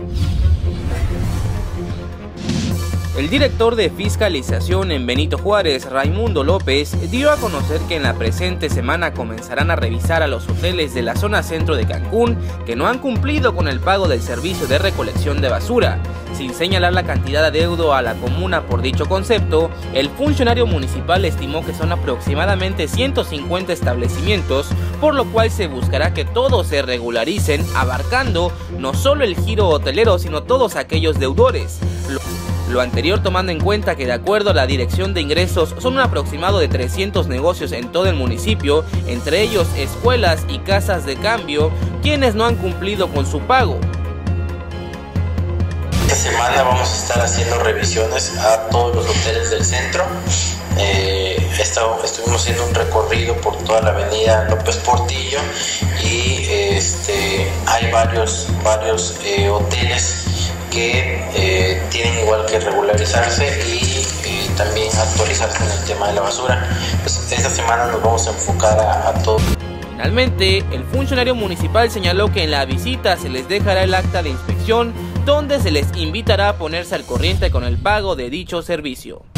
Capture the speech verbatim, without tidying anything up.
El director de fiscalización en Benito Juárez, Raimundo López, dio a conocer que en la presente semana comenzarán a revisar a los hoteles de la zona centro de Cancún que no han cumplido con el pago del servicio de recolección de basura. Sin señalar la cantidad de adeudo a la comuna por dicho concepto, el funcionario municipal estimó que son aproximadamente ciento cincuenta establecimientos, por lo cual se buscará que todos se regularicen, abarcando no solo el giro hotelero, sino todos aquellos deudores. Lo Lo anterior tomando en cuenta que de acuerdo a la Dirección de Ingresos son un aproximado de trescientos negocios en todo el municipio, entre ellos escuelas y casas de cambio, quienes no han cumplido con su pago. Esta semana vamos a estar haciendo revisiones a todos los hoteles del centro. Eh, estado, estuvimos haciendo un recorrido por toda la avenida López Portillo y este, hay varios, varios eh, hoteles que eh, tienen igual que regularizarse y eh, también actualizarse en el tema de la basura. Pues esta semana nos vamos a enfocar a, a todo. Finalmente, el funcionario municipal señaló que en la visita se les dejará el acta de inspección, donde se les invitará a ponerse al corriente con el pago de dicho servicio.